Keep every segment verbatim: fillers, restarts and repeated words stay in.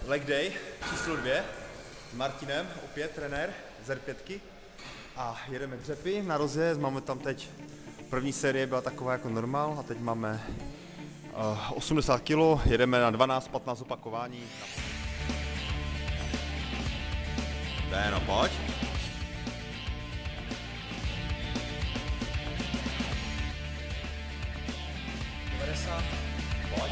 Leg day číslo dvě s Martinem, opět trenér z R pět. A jedeme dřepy na rozjezd, máme tam teď, první série byla taková jako normál a teď máme uh, osmdesát kilo, jedeme na dvanáct patnáct opakování. Béno, pojď. devadesát, pojď.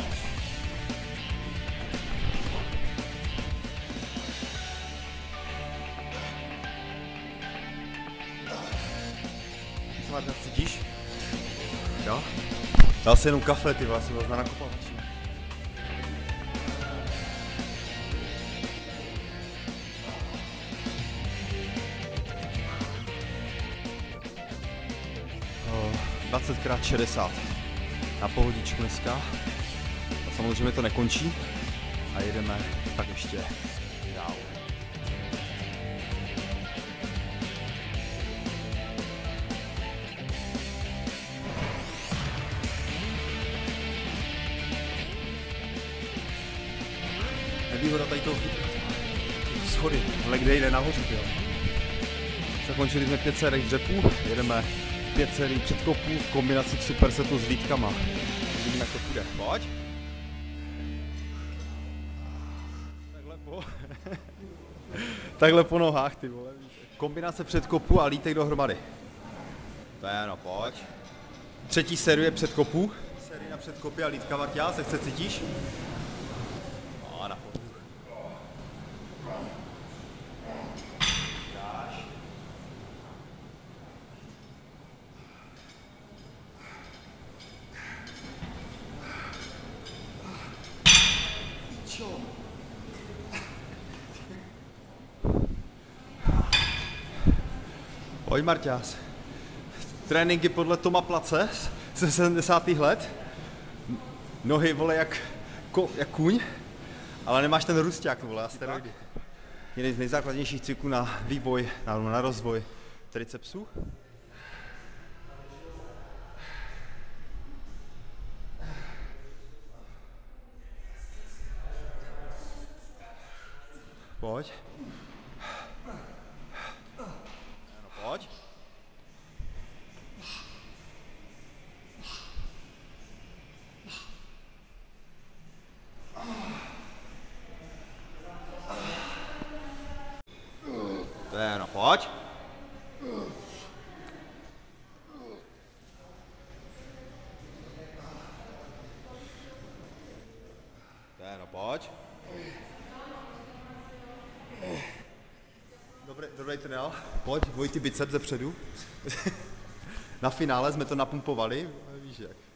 Marta, cítíš? Jo? Dal si jenom kafe, ty vlastně vás na nakopovači. dvacet krát šedesát na pohodičku dneska. A samozřejmě to nekončí a jedeme tak ještě dál. Nevýhoda tady toho schody, leg day jde nahoře, jo. Zakončili jsme pět sérií dřepů, jedeme pět sérií předkopů v kombinaci v supersetu s výtkama. Vidíme, jak to půjde. Pojď. Takhle po... Takhle po nohách, ty vole. Kombinace předkopů a lítek dohromady. To je ano, pojď. Třetí série předkopů. Série na předkopy a lítka, Marťa, se chce cítíš? No, na podu. Pojď, Marťás. Tréninky podle Toma Place ze sedmdesátých let. Nohy, vole, jak, ko, jak kůň, ale nemáš ten rusťák, vole, a steroidy. Jeden z nejzákladnějších cyklů na vývoj, na, na rozvoj tricepsů. Pojď. No, pojď. To je no, pojď. To je no, pojď. Dobrý, dobrý trénál. Pojď, dvojitý bicep ze předu. Na finále jsme to napumpovali, víš jak.